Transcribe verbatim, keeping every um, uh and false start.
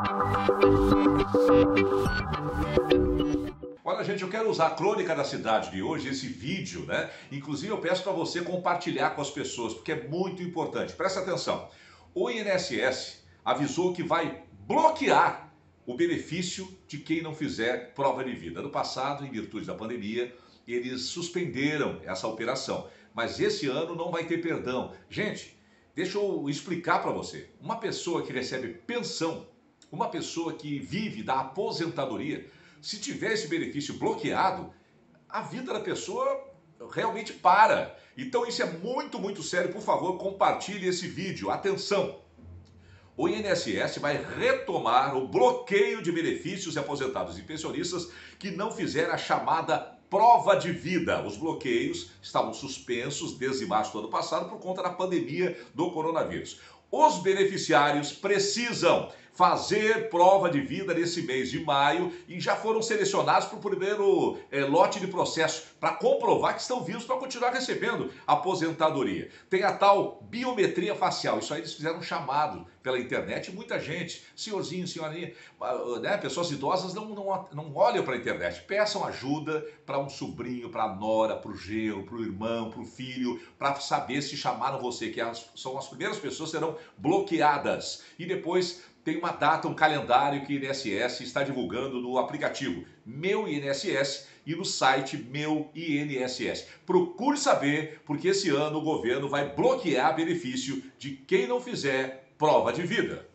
Olha, gente, eu quero usar a crônica da cidade de hoje, esse vídeo, né? Inclusive, eu peço para você compartilhar com as pessoas, porque é muito importante. Presta atenção. O I N S S avisou que vai bloquear o benefício de quem não fizer prova de vida. No passado, em virtude da pandemia, eles suspenderam essa operação. Mas esse ano não vai ter perdão. Gente, deixa eu explicar para você. Uma pessoa que recebe pensão, uma pessoa que vive da aposentadoria, se tiver esse benefício bloqueado, a vida da pessoa realmente para. Então isso é muito, muito sério. Por favor, compartilhe esse vídeo. Atenção! O I N S S vai retomar o bloqueio de benefícios de aposentados e pensionistas que não fizeram a chamada prova de vida. Os bloqueios estavam suspensos desde março do ano passado por conta da pandemia do coronavírus. Os beneficiários precisam fazer prova de vida nesse mês de maio e já foram selecionados para o primeiro é, lote de processo para comprovar que estão vivos para continuar recebendo aposentadoria. Tem a tal biometria facial, isso aí eles fizeram um chamado pela internet e muita gente, senhorzinho, senhorinha, né, pessoas idosas não, não, não olham para a internet, peçam ajuda para um sobrinho, para a nora, para o genro, para o irmão, para o filho, para saber se chamaram você, que as, são as primeiras pessoas que serão bloqueadas. E depois tem uma data, um calendário que o I N S S está divulgando no aplicativo Meu I N S S e no site Meu I N S S. Procure saber, porque esse ano o governo vai bloquear benefício de quem não fizer prova de vida.